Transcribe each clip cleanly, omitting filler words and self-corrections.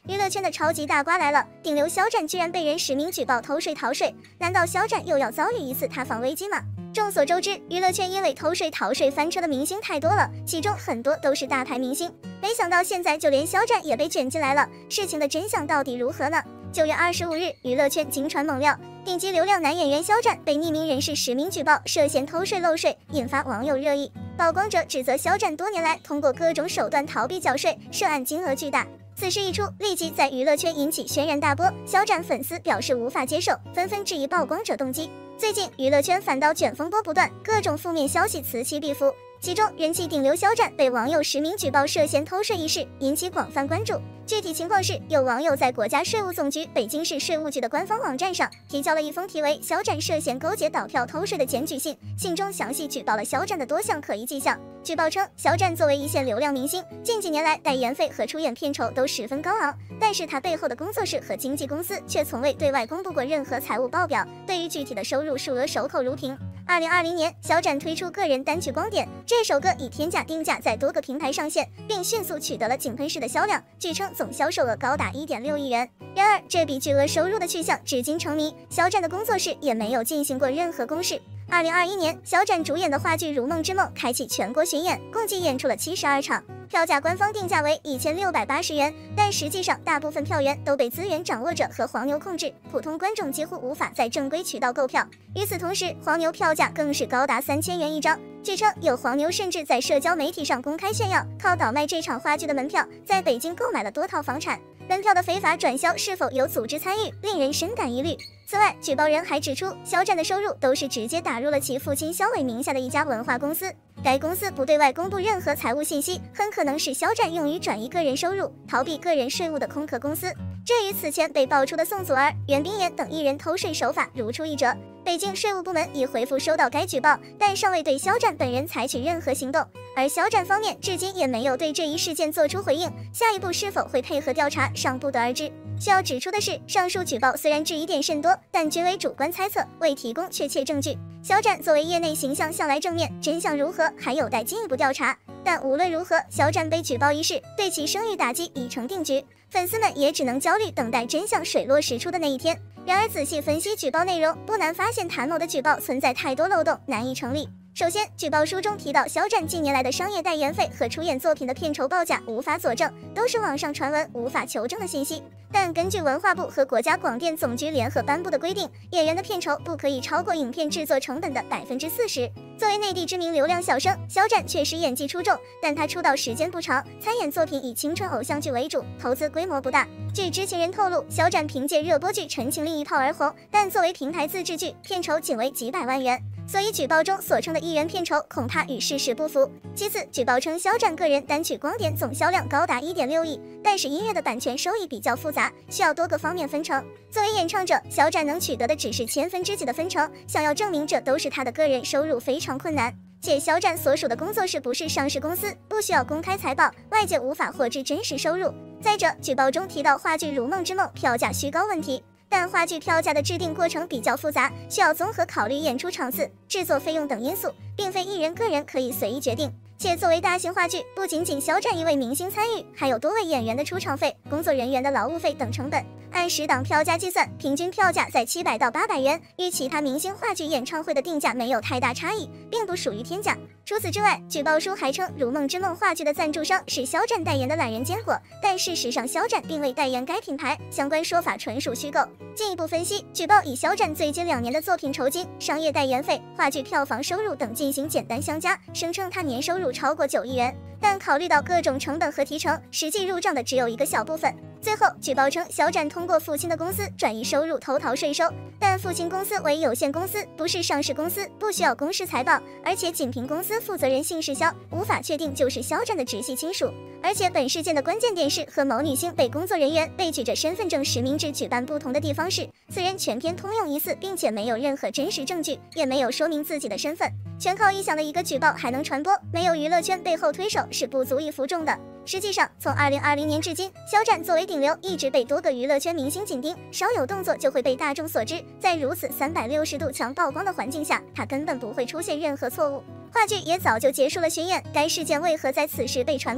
娱乐圈的超级大瓜来了，顶流肖战居然被人实名举报偷税逃税，难道肖战又要遭遇一次塌房危机吗？众所周知，娱乐圈因为偷税逃税翻车的明星太多了，其中很多都是大牌明星。没想到现在就连肖战也被卷进来了，事情的真相到底如何呢？9月25日，娱乐圈惊传猛料，顶级流量男演员肖战被匿名人士实名举报涉嫌偷税漏税，引发网友热议。曝光者指责肖战多年来通过各种手段逃避缴税，涉案金额巨大。此事一出，立即在娱乐圈引起轩然大波，肖战粉丝表示无法接受，纷纷质疑曝光者动机。最近娱乐圈反倒卷风波不断，各种负面消息此起彼伏。其中，人气顶流肖战被网友实名举报涉嫌偷税一事引起广泛关注。具体情况是，有网友在国家税务总局北京市税务局的官方网站上提交了一封题为“肖战涉嫌勾结倒票偷税”的检举信，信中详细举报了肖战的多项可疑迹象。举报称，肖战作为一线流量明星，近几年来代言费和出演片酬都十分高昂，但是他背后的工作室和经纪公司却从未对外公布过任何财务报表，对于具体的收入数额守口如瓶。2020年，肖战推出个人单曲《光点》，这首歌以天价定价在多个平台上线，并迅速取得了井喷式的销量，据称总销售额高达1.6亿元。然而，这笔巨额收入的去向至今成谜，肖战的工作室也没有进行过任何公示。2021年，肖战主演的话剧《如梦之梦》开启全国巡演，共计演出了72场，票价官方定价为1680元，但实际上大部分票源都被资源掌握者和黄牛控制，普通观众几乎无法在正规渠道购票。与此同时，黄牛票价更是高达3000元一张。据称，有黄牛甚至在社交媒体上公开炫耀，靠倒卖这场话剧的门票，在北京购买了多套房产。门票的非法转销是否有组织参与，令人深感疑虑。此外，举报人还指出，肖战的收入都是直接打入了其父亲肖伟名下的一家文化公司，该公司不对外公布任何财务信息，很可能是肖战用于转移个人收入、逃避个人税务的空壳公司。这与此前被爆出的宋祖儿、袁冰妍等艺人偷税手法如出一辙。北京税务部门已回复收到该举报，但尚未对肖战本人采取任何行动。而肖战方面至今也没有对这一事件做出回应，下一步是否会配合调查尚不得而知。需要指出的是，上述举报虽然质疑点甚多，但均为主观猜测，未提供确切证据。肖战作为业内形象向来正面，真相如何还有待进一步调查。但无论如何，肖战被举报一事对其声誉打击已成定局，粉丝们也只能焦虑等待真相水落石出的那一天。然而仔细分析举报内容，不难发现谭某的举报存在太多漏洞，难以成立。首先，举报书中提到肖战近年来的商业代言费和出演作品的片酬报价无法佐证，都是网上传闻无法求证的信息。但根据文化部和国家广电总局联合颁布的规定，演员的片酬不可以超过影片制作成本的40%。作为内地知名流量小生，肖战确实演技出众，但他出道时间不长，参演作品以青春偶像剧为主，投资规模不大。据知情人透露，肖战凭借热播剧《陈情令》一炮而红，但作为平台自制剧，片酬仅为几百万元。所以举报中所称的艺人片酬恐怕与事实不符。其次，举报称肖战个人单曲《光点》总销量高达1.6亿，但是音乐的版权收益比较复杂，需要多个方面分成。作为演唱者，肖战能取得的只是千分之几的分成，想要证明这都是他的个人收入非常困难。且肖战所属的工作室不是上市公司，不需要公开财报，外界无法获知真实收入。再者，举报中提到话剧《如梦之梦》票价虚高问题。但话剧票价的制定过程比较复杂，需要综合考虑演出场次、制作费用等因素，并非艺人个人可以随意决定。且作为大型话剧，不仅仅肖战一位明星参与，还有多位演员的出场费、工作人员的劳务费等成本。按10档票价计算，平均票价在700到800元，与其他明星话剧演唱会的定价没有太大差异，并不属于天价。除此之外，举报书还称《如梦之梦》话剧的赞助商是肖战代言的懒人坚果，但事实上肖战并未代言该品牌，相关说法纯属虚构。进一步分析，举报以肖战最近2年的作品酬金、商业代言费、话剧票房收入等进行简单相加，声称他年收入超过9亿元，但考虑到各种成本和提成，实际入账的只有一个小部分。最后，举报称肖战通过父亲的公司转移收入偷逃税收，但父亲公司为有限公司，不是上市公司，不需要公示财报，而且仅凭公司负责人姓氏肖，无法确定就是肖战的直系亲属。而且本事件的关键点是和某女星被工作人员被举着身份证实名制举办不同的地方是，此人全篇通用疑似，并且没有任何真实证据，也没有说明自己的身份，全靠臆想的一个举报还能传播，没有娱乐圈背后推手是不足以服众的。实际上，从2020年至今，肖战作为顶流，一直被多个娱乐圈明星紧盯，稍有动作就会被大众所知。在如此360度强曝光的环境下，他根本不会出现任何错误。话剧也早就结束了巡演，该事件为何在此时被传播？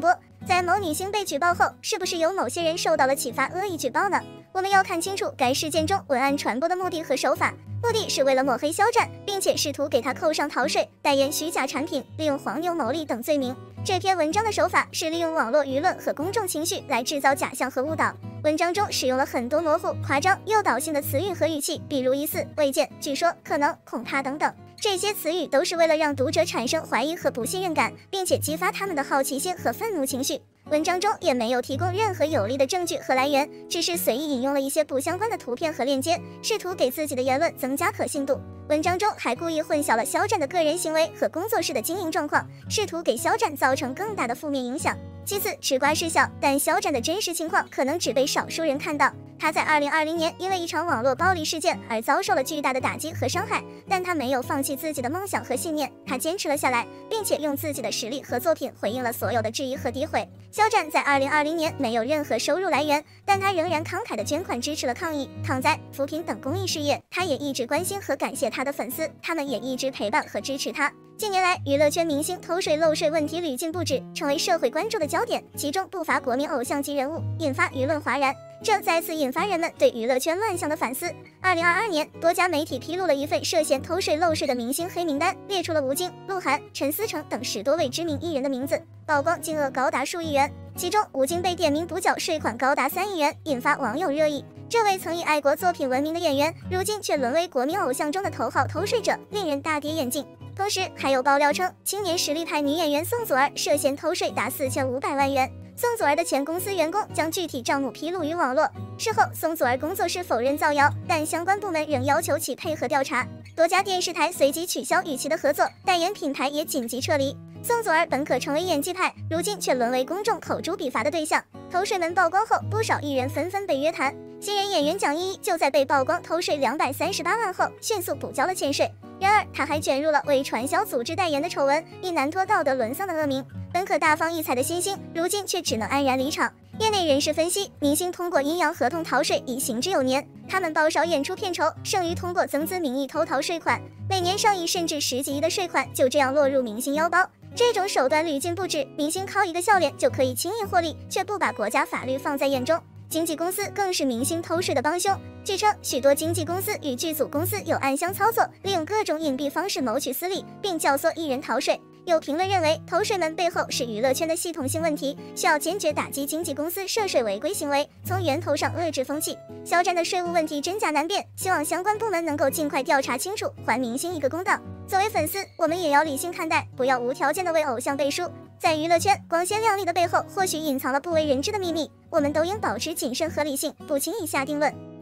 在某女星被举报后，是不是有某些人受到了启发，恶意举报呢？我们要看清楚该事件中文案传播的目的和手法。目的是为了抹黑肖战，并且试图给他扣上逃税、代言虚假产品、利用黄牛牟利等罪名。这篇文章的手法是利用网络舆论和公众情绪来制造假象和误导。文章中使用了很多模糊、夸张、诱导性的词语和语气，比如疑似、未见、据说、可能、恐怕等等。这些词语都是为了让读者产生怀疑和不信任感，并且激发他们的好奇心和愤怒情绪。文章中也没有提供任何有力的证据和来源，只是随意引用了一些不相关的图片和链接，试图给自己的言论增加可信度。文章中还故意混淆了肖战的个人行为和工作室的经营状况，试图给肖战造成更大的负面影响。其次，吃瓜是小，但肖战的真实情况可能只被少数人看到。他在2020年因为一场网络暴力事件而遭受了巨大的打击和伤害，但他没有放弃自己的梦想和信念，他坚持了下来，并且用自己的实力和作品回应了所有的质疑和诋毁。肖战在2020年没有任何收入来源，但他仍然慷慨地捐款支持了抗疫、抗灾、扶贫等公益事业。他也一直关心和感谢他的粉丝，他们也一直陪伴和支持他。近年来，娱乐圈明星偷税漏税问题屡禁不止，成为社会关注的焦点，其中不乏国民偶像级人物，引发舆论哗然。这再次引发人们对娱乐圈乱象的反思。2022年，多家媒体披露了一份涉嫌偷税漏税的明星黑名单，列出了吴京、鹿晗、陈思诚等10多位知名艺人的名字，曝光金额高达数亿元。其中，吴京被点名补缴税款高达3亿元，引发网友热议。这位曾以爱国作品闻名的演员，如今却沦为国民偶像中的头号偷税者，令人大跌眼镜。同时，还有爆料称，青年实力派女演员宋祖儿涉嫌偷税达4500万元。宋祖儿的前公司员工将具体账目披露于网络。事后，宋祖儿工作室否认造谣，但相关部门仍要求其配合调查。多家电视台随即取消与其的合作，代言品牌也紧急撤离。宋祖儿本可成为演技派，如今却沦为公众口诛笔伐的对象。偷税门曝光后，不少艺人纷纷被约谈。新人演员蒋依依就在被曝光偷税238万后，迅速补交了欠税。然而，他还卷入了为传销组织代言的丑闻，以难脱道德沦丧的恶名。本可大放异彩的新星，如今却只能安然离场。业内人士分析，明星通过阴阳合同逃税已行之有年，他们爆少演出片酬，剩余通过增资名义偷逃税款，每年上亿甚至10几亿的税款就这样落入明星腰包。这种手段屡禁不止，明星靠一个笑脸就可以轻易获利，却不把国家法律放在眼中。经纪公司更是明星偷税的帮凶。据称，许多经纪公司与剧组公司有暗箱操作，利用各种隐蔽方式谋取私利，并教唆艺人逃税。有评论认为，偷税门背后是娱乐圈的系统性问题，需要坚决打击经纪公司涉税违规行为，从源头上遏制风气。肖战的税务问题真假难辨，希望相关部门能够尽快调查清楚，还明星一个公道。作为粉丝，我们也要理性看待，不要无条件的为偶像背书。在娱乐圈，光鲜亮丽的背后，或许隐藏了不为人知的秘密。我们都应保持谨慎和理性，不轻易下定论。